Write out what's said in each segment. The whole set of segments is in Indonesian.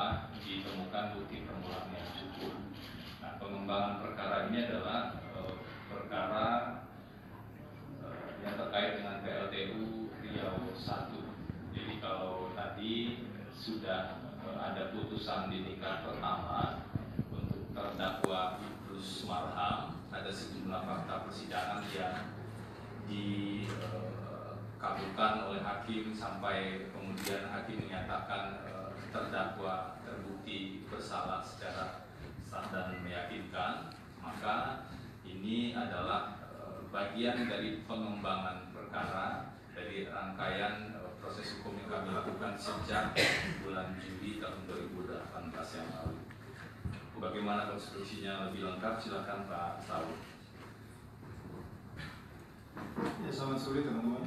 adalah ditemukan bukti permulaan yang cukup. Nah, pengembangan perkara ini adalah perkara yang terkait dengan PLTU Riau 1. Jadi kalau tadi sudah ada putusan di tingkat pertama untuk terdakwa Idrus Marham, ada sejumlah fakta persidangan yang dikabulkan oleh hakim sampai kemudian hakim menyatakan terdakwa terbukti bersalah secara sah dan meyakinkan. Maka ini adalah bagian dari pengembangan perkara dari rangkaian proses hukum yang kami lakukan sejak bulan Juli tahun 2018 yang lalu. Bagaimana konstruksinya lebih lengkap, silakan Pak Saud. Ya, selamat sore teman-teman.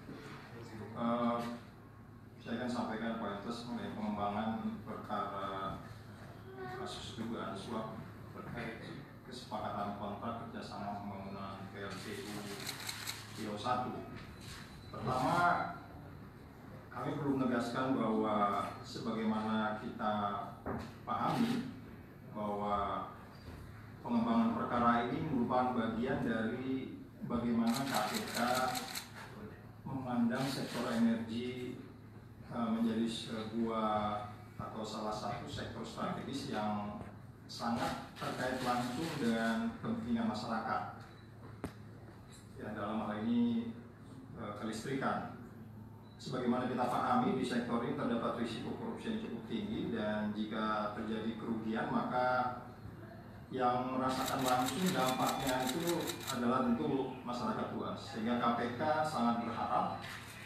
Saya akan sampaikan pointless mengenai pengembangan perkara kasus dugaan suap terkait kesepakatan kontrak kerjasama pembangunan PLTU Riau 1. Pertama, kami perlu menegaskan bahwa sebagaimana kita pahami bahwa pengembangan perkara ini merupakan bagian dari bagaimana KPK memandang sektor energi menjadi sebuah atau salah satu sektor strategis yang sangat terkait langsung dengan kepentingan masyarakat. Ya, dalam hal ini kelistrikan. Sebagaimana kita pahami, di sektor ini terdapat risiko korupsi yang cukup tinggi, dan jika terjadi kerugian maka yang merasakan langsung dampaknya itu adalah tentu masyarakat luas. Sehingga KPK sangat berharap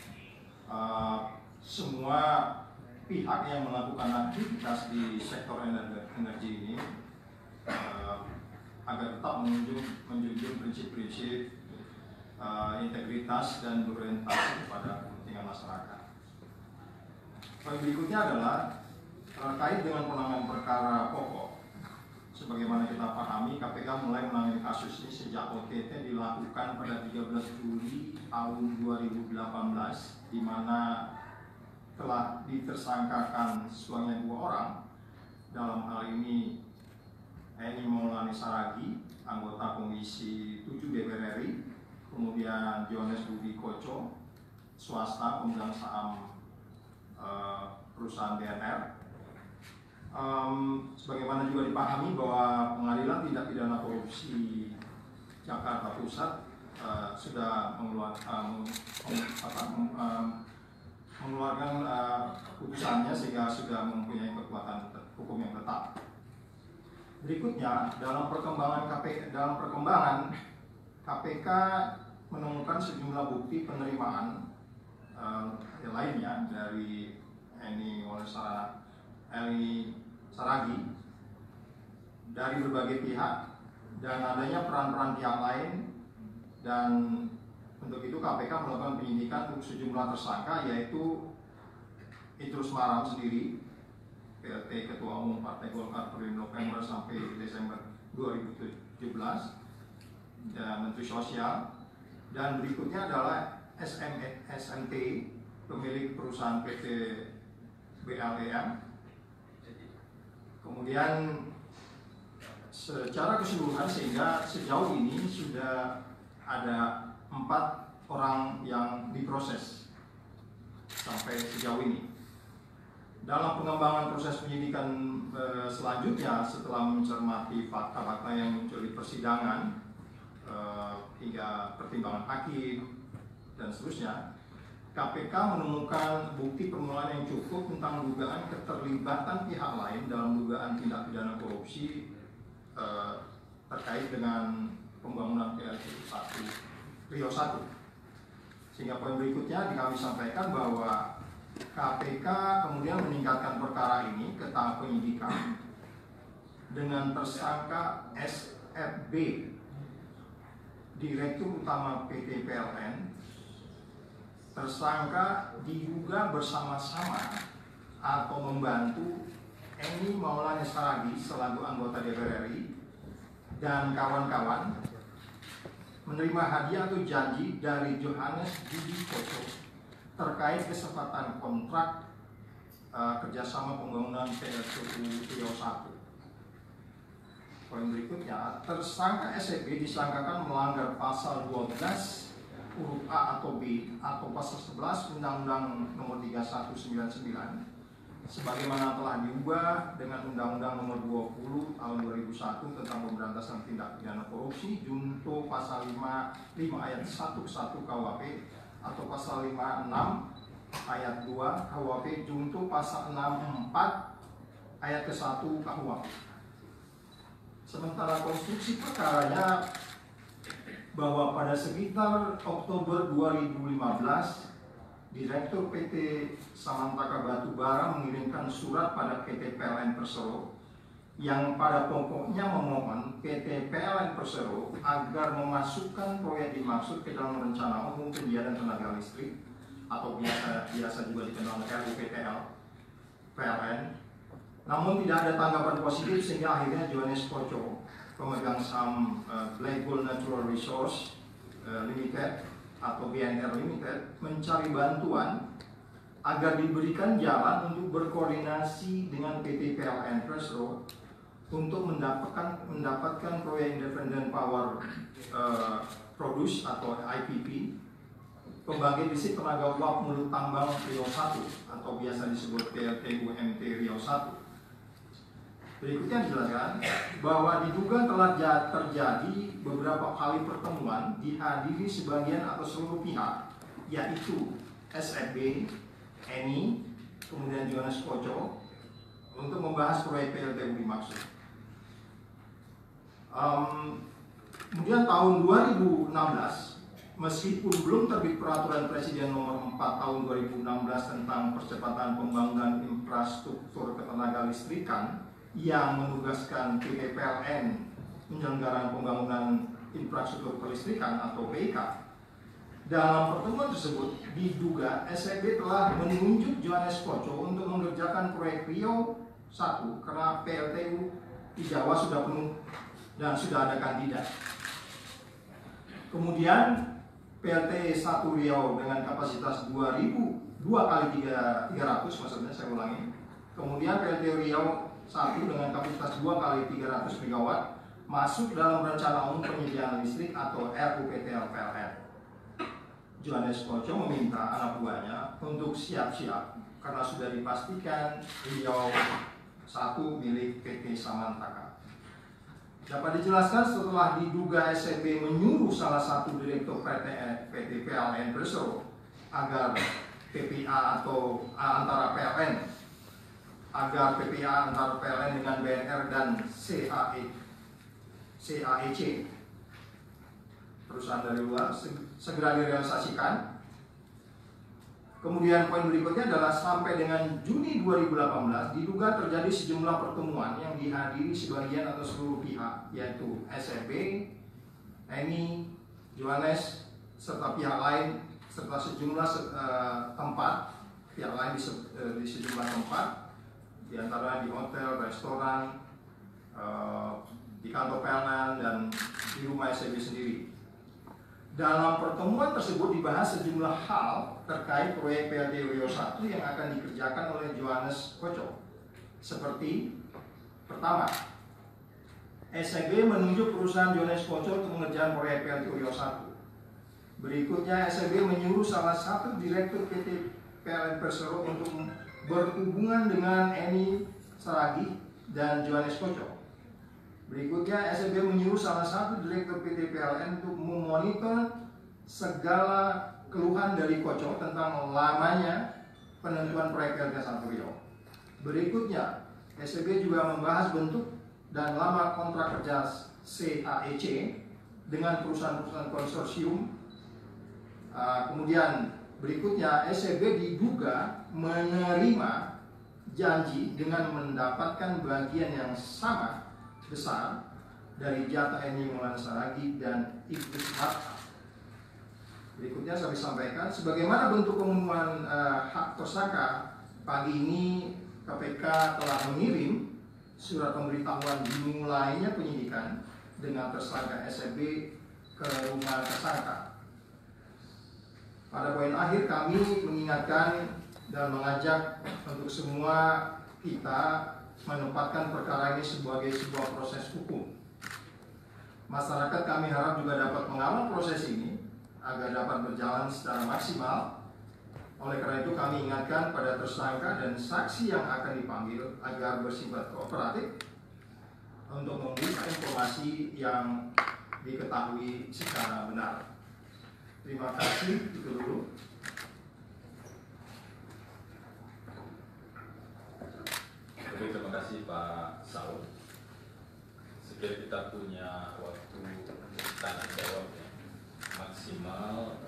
semua pihak yang melakukan aktivitas di sektor energi ini agar tetap menjunjung prinsip-prinsip integritas dan berorientasi kepada kepentingan masyarakat. Poin berikutnya adalah terkait dengan penanganan perkara pokok. Sebagaimana kita pahami, KPK mulai menangani kasus ini sejak OTT dilakukan pada 13 Juli tahun 2018, di mana telah ditersangkakan sebanyak 2 orang. Dalam hal ini Eni Maulani Saragi, anggota Komisi 7 DPR RI, kemudian Johannes Budi Koco, swasta pemegang saham perusahaan BNR. Sebagaimana juga dipahami bahwa Pengadilan Tindak Pidana Korupsi Jakarta Pusat sudah mengeluarkan putusannya sehingga sudah mempunyai kekuatan hukum yang tetap. Berikutnya, dalam perkembangan KPK menemukan sejumlah bukti penerimaan lainnya dari Eni Saragi dari berbagai pihak, dan adanya peran-peran pihak lain, dan untuk itu KPK melakukan penyidikan untuk sejumlah tersangka, yaitu Idrus Marham sendiri, PLT Ketua Umum Partai Golkar periode November sampai Desember 2017, dan Menteri Sosial, dan berikutnya adalah SMT, pemilik perusahaan PT BLEM. Kemudian secara keseluruhan, sehingga sejauh ini sudah ada 4 orang yang diproses sampai sejauh ini. Dalam pengembangan proses penyidikan selanjutnya, setelah mencermati fakta-fakta yang muncul di persidangan hingga pertimbangan hakim dan seterusnya, KPK menemukan bukti permulaan yang cukup tentang dugaan keterlibatan pihak lain dalam dugaan tindak pidana korupsi terkait dengan pembangunan PLTU Riau 1. Sehingga poin berikutnya kami sampaikan bahwa KPK kemudian meningkatkan perkara ini ke tahap penyidikan dengan tersangka SFB, Direktur Utama PT PLN. Tersangka diduga bersama-sama atau membantu Eni Maulani Saragi selaku anggota DPR RI dan kawan-kawan menerima hadiah atau janji dari Johannes Budi Koco terkait kesempatan kontrak kerjasama pembangunan PLTU Riau 1. Poin berikutnya, tersangka SEB disangkakan melanggar pasal 12 huruf A atau B atau pasal 11 Undang-Undang Nomor 3199 sebagaimana telah diubah dengan Undang-Undang Nomor 20 Tahun 2001 tentang pemberantasan tindak pidana korupsi junto pasal 55 ayat 1 ke 1 KUHP atau pasal 56 ayat 2 KUHP junto pasal 64 ayat ke 1 KUHP. Sementara konstruksi perkaranya bahwa pada sekitar Oktober 2015 Direktur PT Samantaka Batubara mengirimkan surat pada PT PLN Persero yang pada pokoknya memohon PT PLN Persero agar memasukkan proyek dimaksud ke dalam rencana umum penyediaan tenaga listrik atau biasa juga dikenal RUPTL PLN. Namun tidak ada tanggapan positif sehingga akhirnya Johannes Koco, pemegang saham Black Gold Natural Resource Limited atau BNR Limited, mencari bantuan agar diberikan jalan untuk berkoordinasi dengan PT PLN Persero untuk mendapatkan proyek Independent Power Produce atau IPP, pembangkit listrik tenaga uap mulut tambang Riau 1 atau biasa disebut PLTU MT Riau 1. Berikutnya dijelaskan bahwa diduga telah terjadi beberapa kali pertemuan dihadiri sebagian atau seluruh pihak, yaitu SFB, ENI, kemudian Johannes Koco untuk membahas proyek PLTU dimaksud. Kemudian tahun 2016, meskipun belum terbit peraturan Presiden nomor 4 tahun 2016 tentang percepatan pembangunan infrastruktur ketenaga listrikan yang menugaskan PT PLN penyelenggaraan pembangunan infrastruktur kelistrikan atau PIK. Dalam pertemuan tersebut diduga SEB telah menunjuk Johannes Koco untuk mengerjakan proyek Riau 1 karena PLTU di Jawa sudah penuh dan sudah ada kandidat. Kemudian PLT 1 Riau dengan kapasitas 2 kali 300 maksudnya saya ulangi. Kemudian PLT Riau 1 dengan kapasitas 2 kali 300 MW masuk dalam rencana umum penyediaan listrik atau RUPTL PLN. Johannes Koco meminta anak buahnya untuk siap-siap karena sudah dipastikan Riau 1 milik PT Samantaka. Dapat dijelaskan setelah diduga SEB menyuruh salah satu direktur PT PLN Persero agar PPA atau antara PLN agar PPA antara PLN dengan BNR dan CAEC perusahaan dari luar segera direalisasikan. Kemudian poin berikutnya adalah sampai dengan Juni 2018 diduga terjadi sejumlah pertemuan yang dihadiri sebagian atau seluruh pihak, yaitu SEB, ENI, Johannes, serta pihak lain serta sejumlah tempat pihak lain di sejumlah tempat, di antara di hotel, restoran, di kantor PLN dan di rumah SEB sendiri. Dalam pertemuan tersebut dibahas sejumlah hal terkait proyek PLTU Riau 1 yang akan dikerjakan oleh Johannes Koco. Seperti pertama, SEB menunjuk perusahaan Johannes Koco untuk mengerjakan proyek PLTU Riau 1. Berikutnya SEB menyuruh salah satu direktur PT PLN Persero untuk berhubungan dengan Eni Saragih dan Johannes Koco. Berikutnya SEB menyuruh salah satu direktur PT PLN untuk memonitor segala keluhan dari Koco tentang lamanya penentuan proyek PLT 1 Riau. Berikutnya SEB juga membahas bentuk dan lama kontrak kerja CAEC dengan perusahaan-perusahaan konsorsium. Kemudian berikutnya SEB diduga menerima janji dengan mendapatkan bagian yang sama besar dari jatah Eni Maulana Saragih dan Iblis Harta. Berikutnya saya sampaikan sebagaimana bentuk pengumuman hak tersangka, pagi ini KPK telah mengirim surat pemberitahuan dimulainya penyidikan dengan tersangka SEB ke rumah tersangka. Pada poin akhir kami mengingatkan dan mengajak untuk semua kita menempatkan perkara ini sebagai sebuah proses hukum. Masyarakat kami harap juga dapat mengawal proses ini agar dapat berjalan secara maksimal. Oleh karena itu kami ingatkan pada tersangka dan saksi yang akan dipanggil agar bersifat kooperatif untuk membuka informasi yang diketahui secara benar. Terima kasih, itu dulu. Oke, terima kasih Pak Saud. Sekiranya kita punya waktu untuk tanya jawab ya, maksimal